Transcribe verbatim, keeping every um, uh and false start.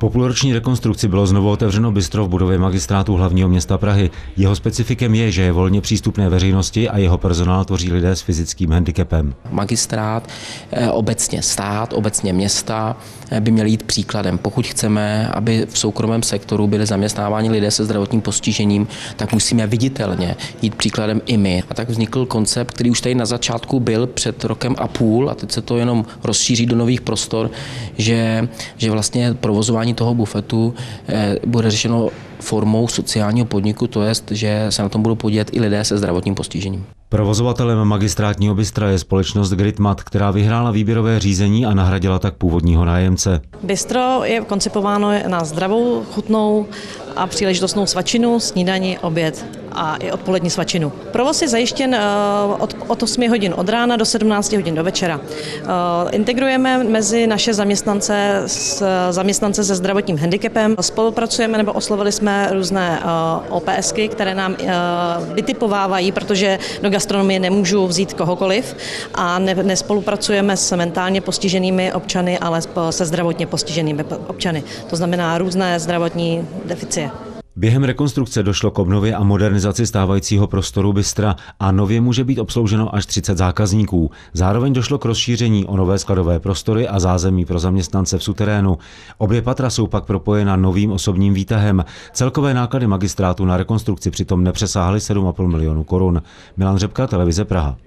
Po půlroční rekonstrukci bylo znovu otevřeno bistro v budově Magistrátu hlavního města Prahy. Jeho specifikem je, že je volně přístupné veřejnosti a jeho personál tvoří lidé s fyzickým handicapem. Magistrát, obecně stát, obecně města by měli jít příkladem. Pokud chceme, aby v soukromém sektoru byli zaměstnáváni lidé se zdravotním postižením, tak musíme viditelně jít příkladem i my. A tak vznikl koncept, který už tady na začátku byl před rokem a půl a teď se to jenom rozšíří do nových prostor, že, že vlastně provozování toho bufetu bude řešeno formou sociálního podniku, to jest, že se na tom budou podílet i lidé se zdravotním postižením. Provozovatelem magistrátního bistra je společnost Gritmat, která vyhrála výběrové řízení a nahradila tak původního nájemce. Bistro je koncipováno na zdravou, chutnou a příležitostnou svačinu, snídani, oběd a i odpolední svačinu. Provoz je zajištěn od, od osmi hodin od rána do sedmnácti hodin do večera. Integrujeme mezi naše zaměstnance s zaměstnance se zdravotním handicapem. Spolupracujeme nebo oslovili jsme různé OPSky, které nám vytipovávají, protože do gastronomie nemůžu vzít kohokoliv a ne, nespolupracujeme s mentálně postiženými občany, ale se zdravotně postiženými občany. To znamená různé zdravotní deficie. Během rekonstrukce došlo k obnově a modernizaci stávajícího prostoru bistra a nově může být obslouženo až třicet zákazníků. Zároveň došlo k rozšíření o nové skladové prostory a zázemí pro zaměstnance v suterénu. Obě patra jsou pak propojena novým osobním výtahem. Celkové náklady magistrátu na rekonstrukci přitom nepřesáhly sedm a půl milionu korun. Milan Řepka, televize Praha.